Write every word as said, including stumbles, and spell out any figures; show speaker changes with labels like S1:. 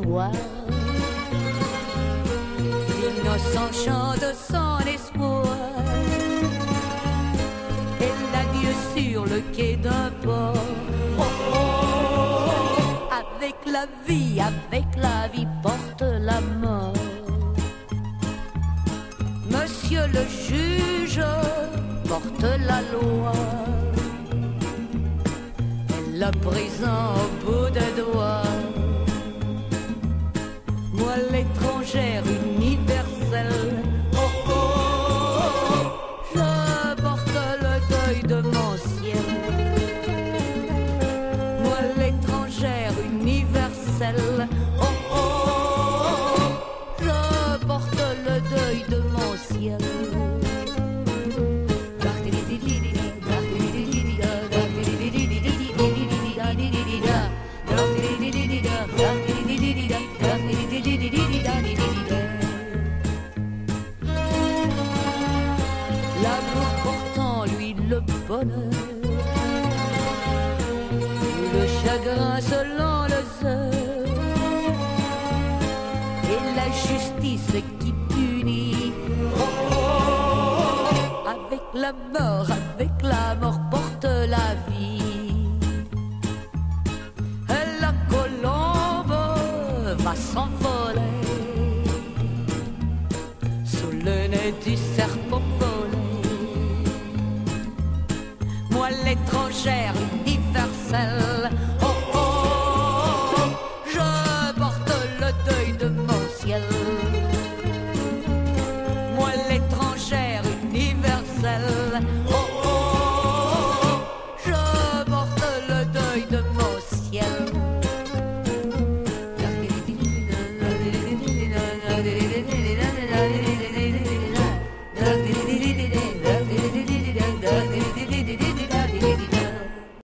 S1: bois. L'innocent chant de son espoir et l'adieu sur le quai d'un port. Oh, oh, avec la vie, avec la vie porte la mort. Monsieur le juge porte la loi et la prison au bout des doigts. Moi l'étrangère universelle, oh, oh, je porte le deuil de mon ciel. Moi l'étrangère universelle, oh, oh, je porte le deuil de mon ciel. L'amour portant lui le bonheur, le chagrin selon les heures, et la justice qui punit. Oh, oh, avec la mort, avec la mort porte la vie. Et la colombe va s'envoler sous le nez du serpent volé. Moi l'étrangère universelle,